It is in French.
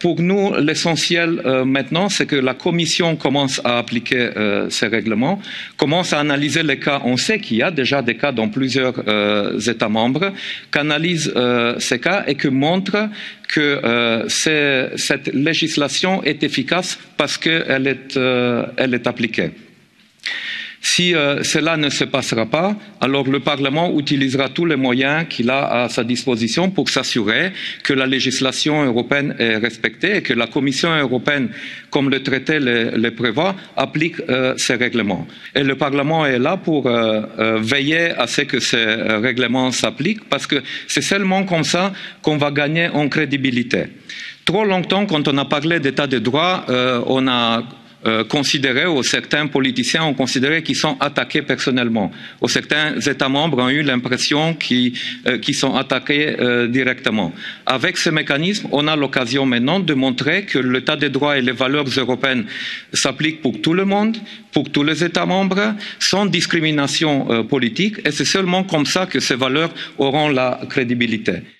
pour nous, l'essentiel maintenant, c'est que la Commission commence à appliquer ces règlements, commence à analyser les cas. On sait qu'il y a déjà des cas dans plusieurs États membres, qu'analyse ces cas et que montre que cette législation est efficace parce qu'elle est appliquée. Si cela ne se passera pas, alors le Parlement utilisera tous les moyens qu'il a à sa disposition pour s'assurer que la législation européenne est respectée et que la Commission européenne, comme le traité le prévoit, applique ces règlements. Et le Parlement est là pour veiller à ce que ces règlements s'appliquent, parce que c'est seulement comme ça qu'on va gagner en crédibilité. Trop longtemps, quand on a parlé d'état de droit, on a considéré, ou certains politiciens ont considéré qu'ils sont attaqués personnellement, ou certains États membres ont eu l'impression qu'ils sont attaqués directement. Avec ce mécanisme, on a l'occasion maintenant de montrer que l'état de droit et les valeurs européennes s'appliquent pour tout le monde, pour tous les États membres, sans discrimination politique, et c'est seulement comme ça que ces valeurs auront la crédibilité.